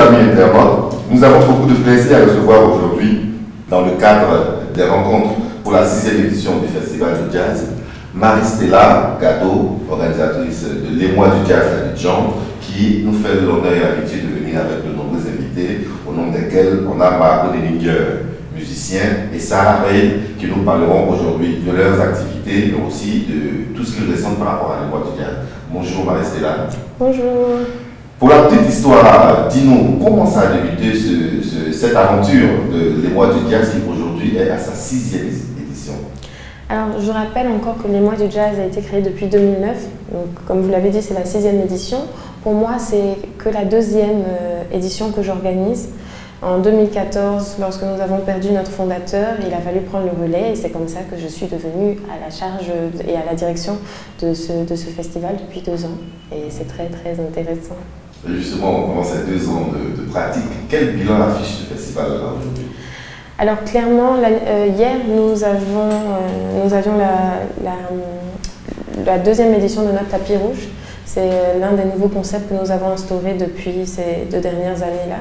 amis internautes, nous avons beaucoup de plaisir à recevoir aujourd'hui, dans le cadre des rencontres pour la 6e édition du Festival de Jazz, Marie-Stella Gado, organisatrice de Les Mois du Jazz à Abidjan, qui nous fait l'honneur et l'habitude de venir avec de nombreux invités, au nom desquels on a Marco Denninger, musicien, et Sarah Ray, qui nous parleront aujourd'hui de leurs activités, mais aussi de tout ce qu'ils ressentent par rapport à Les Mois du Jazz. Bonjour Marie-Stella. Bonjour. Pour la petite histoire, dis-nous, comment ça a débuté cette aventure de Les Mois du Jazz qui aujourd'hui est à sa 6e édition? Alors, je rappelle encore que Les Mois du Jazz a été créé depuis 2009. Donc, comme vous l'avez dit, c'est la 6e édition. Pour moi, c'est que la 2e édition que j'organise. En 2014, lorsque nous avons perdu notre fondateur, il a fallu prendre le relais et c'est comme ça que je suis devenue à la charge et à la direction de ce festival depuis 2 ans. Et c'est très, très intéressant. Et justement, pendant ces 2 ans de pratique, quel bilan affiche ce festival aujourd'hui? Alors clairement, hier, nous avions la 2e édition de notre tapis rouge. C'est l'un des nouveaux concepts que nous avons instauré depuis ces 2 dernières années-là.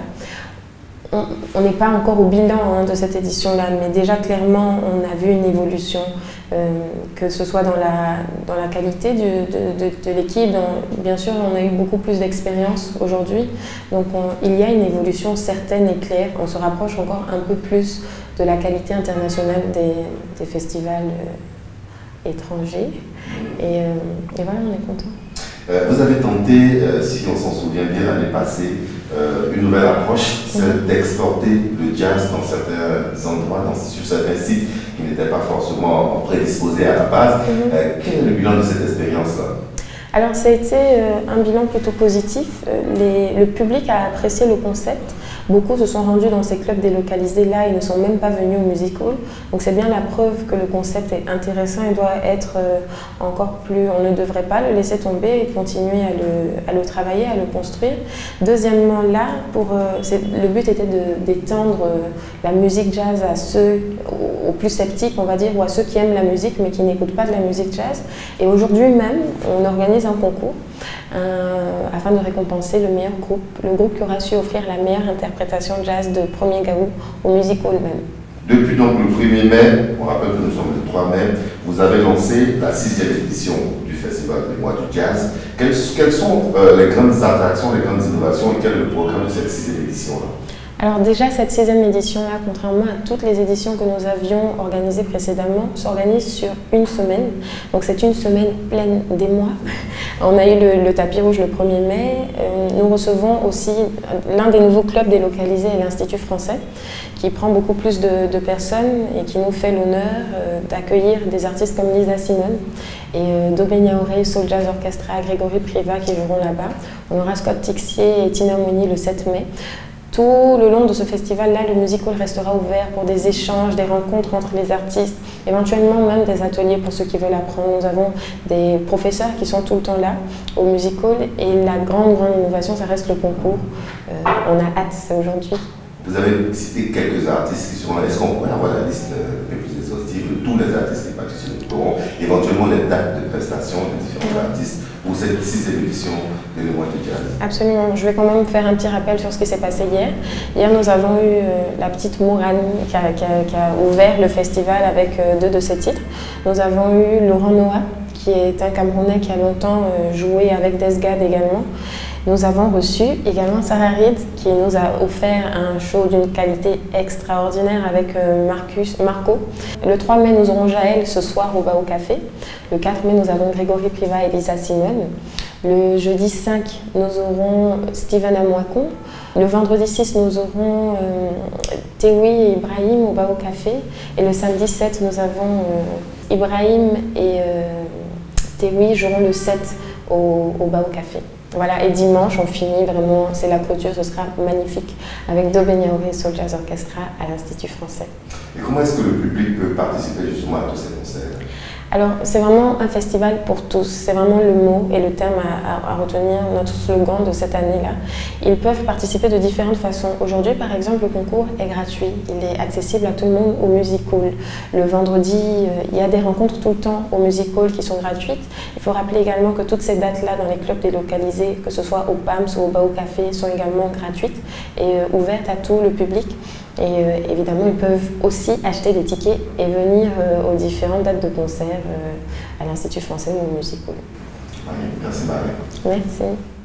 On n'est pas encore au bilan de cette édition-là, mais déjà clairement, on a vu une évolution, que ce soit dans la qualité de l'équipe. Bien sûr, on a eu beaucoup plus d'expérience aujourd'hui, donc il y a une évolution certaine et claire. On se rapproche encore un peu plus de la qualité internationale des festivals étrangers. Et voilà, on est content. Vous avez tenté, si on s'en souvient bien l'année passée, une nouvelle approche, celle d'exporter le jazz dans certains endroits, sur certains sites qui n'étaient pas forcément prédisposés à la base. Quel est le bilan de cette expérience-là? Alors, ça a été un bilan plutôt positif. Le public a apprécié le concept. Beaucoup se sont rendus dans ces clubs délocalisés là et ne sont même pas venus au Music Hall. Donc c'est bien la preuve que le concept est intéressant et doit être encore plus... On ne devrait pas le laisser tomber et continuer à le travailler, à le construire. Deuxièmement, là, le but était d'étendre la musique jazz à ceux, aux plus sceptiques, on va dire, ou à ceux qui aiment la musique mais qui n'écoutent pas de la musique jazz. Et aujourd'hui même, on organise un concours afin de récompenser le meilleur groupe, le groupe qui aura su offrir la meilleure interprétation jazz de premier gaou au Music Hall même. Depuis donc le 1er mai, on rappelle que nous sommes le 3 mai, vous avez lancé la 6e édition du Festival des Mois du Jazz. Quelles sont les grandes attractions, les grandes innovations et quel est le programme de cette 6e édition-là? Alors déjà, cette 6e édition-là, contrairement à toutes les éditions que nous avions organisées précédemment, s'organise sur une semaine. Donc c'est une semaine pleine des mois. On a eu le tapis rouge le 1er mai. Nous recevons aussi l'un des nouveaux clubs délocalisés à l'Institut français, qui prend beaucoup plus de personnes et qui nous fait l'honneur d'accueillir des artistes comme Lisa Simone et Dobé Niaouré, Soul Jazz Orchestra, Grégory Priva qui joueront là-bas. On aura Scott Tixier et Tina Mouni le 7 mai. Tout le long de ce festival-là, le Music Hall restera ouvert pour des échanges, des rencontres entre les artistes, éventuellement même des ateliers pour ceux qui veulent apprendre. Nous avons des professeurs qui sont tout le temps là au Music Hall et la grande innovation, ça reste le concours. On a hâte, c'est aujourd'hui. Vous avez cité quelques artistes qui seront là. Est-ce qu'on pourrait avoir la liste un peu plus exhaustive de tous les artistes qui participeront, éventuellement les dates de prestation de différents artistes pour cette 6e édition de Les Mois du Jazz? Absolument. Je vais quand même faire un petit rappel sur ce qui s'est passé hier. Hier, nous avons eu la petite Mourane qui a ouvert le festival avec 2 de ses titres. Nous avons eu Laurent Noah, qui est un Camerounais qui a longtemps joué avec Desgad également. Nous avons reçu également Sarah Reid qui nous a offert un show d'une qualité extraordinaire avec Marco. Le 3 mai, nous aurons Jaël ce soir au Bao Café. Le 4 mai, nous avons Grégory Priva et Lisa Simone. Le jeudi 5, nous aurons Steven Amouakon. Le vendredi 6, nous aurons Tewi et Ibrahim au Bao Café. Et le samedi 7, nous avons Ibrahim et Tewi joueront le 7 au Bao Café. Voilà, et dimanche, on finit vraiment, c'est la clôture, ce sera magnifique, avec Dobé Niaouré et Soul Jazz Orchestra à l'Institut français. Et comment est-ce que le public peut participer justement à tous ces concerts? Alors, c'est vraiment un festival pour tous. C'est vraiment le mot et le terme à retenir, notre slogan de cette année-là. Ils peuvent participer de différentes façons. Aujourd'hui, par exemple, le concours est gratuit. Il est accessible à tout le monde au Music Hall. Le vendredi, il y a des rencontres tout le temps au Music Hall qui sont gratuites. Il faut rappeler également que toutes ces dates-là dans les clubs délocalisés, que ce soit au PAMS ou au Bao Café, sont également gratuites et ouvertes à tout le public. Et évidemment, ils peuvent aussi acheter des tickets et venir aux différentes dates de concert à l'Institut français ou au Music Hall. Merci Marie. Merci.